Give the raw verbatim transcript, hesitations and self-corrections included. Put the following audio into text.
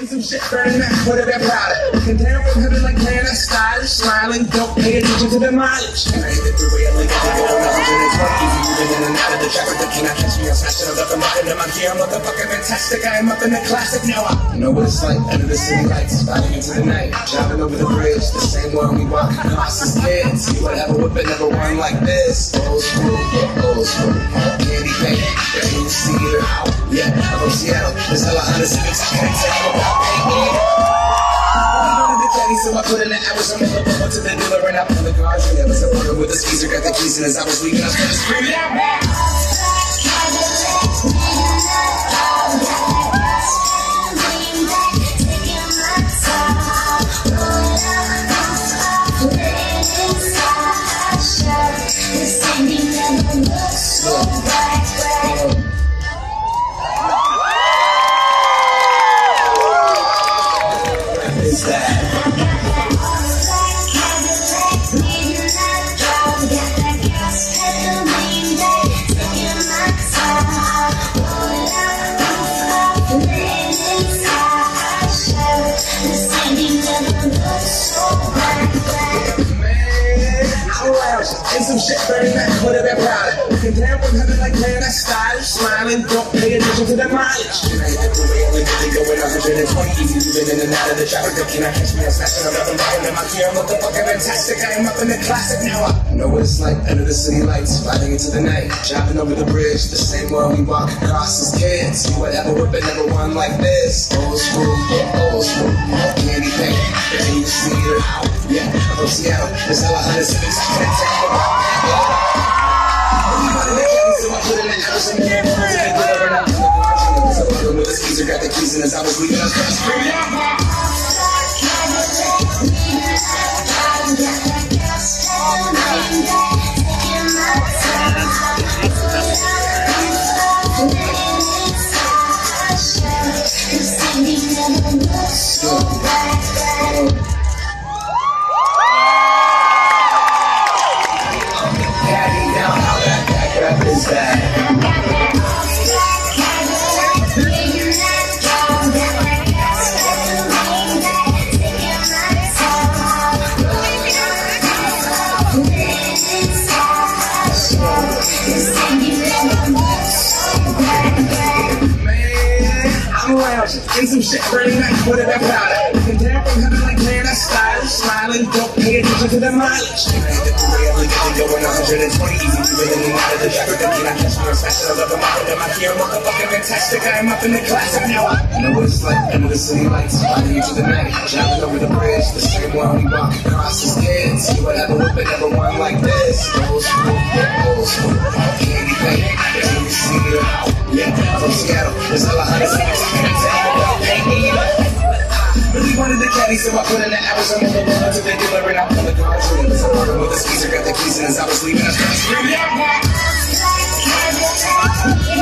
and some shit burning that put it that powder. Looking down from heaven like man, I stylish, smiling, don't pay attention to the mileage. And I hit the freeway at like I go one hundred twenty. Moving in and out of the traffic, but cannot catch me. I'm smashing up the mountain in my gear. I'm motherfucking fantastic. I am up in the classic now. I know what it's like under the city lights, riding into the night, driving over the bridge, the same one we walk across as kids. See whatever whip it never won like this. Old school, old school, candy paint, yeah, you see it out. Yeah, I'm from Seattle. There's hella Honda Civics I can't tell about painting. So I put in the hours, I'm able to go to the dealer and I pull the cars. And there was a brother with a skeezer, got the keys, and as I was leaving, I started screaming out, man. Is that? And some shit burning that put it that powder. Looking down from heaven like man, I stylish, smiling, don't pay attention to the mileage. And I hit the way only really going one hundred twenty. Easy moving in and out of the traffic, but cannot catch me. I'm smashing up and riding in my gear. I'm motherfucking fantastic. I am up in the classic now. I know what it's like under the city lights, riding into the night, driving over the bridge, the same one we walk across as kids. See whatever whip it never won like this. Old school, old school, candy paint, yeah, you see it out. Yeah, I'm from Seattle. There's hella Honda Civics I can't tell about. So I put in the hours and then I put it over and I put the cars in. There was a brother with a skeezer, got the keys, and as I was leaving, I started screaming out. Is that? And some shit burning like put it that powder. Looking down from heaven like man, I stylish, smiling, don't pay attention to the mileage. And I hit the freeway every day, going one hundred twenty. Easy moving in and out of the traffic, but cannot catch me. I'm smashing up the mountain in my gear. I'm motherfucking fantastic. I am up in the classic now. I know what it's like under the city lights, riding into the night, driving over the bridge, the same one we walk across as kids. See whatever whip it never won like this. Old school, old school, candy paint, yeah, you see it out. Yeah, I'm from Seattle. There's hella Honda Civics I can't tell about painting. Really wanted the caddy, so I put in the hours. I'm on the road to the dealer and I pull the cars. And there was a brother with a skeezer, got the keys, and as I was leaving, I started screaming out.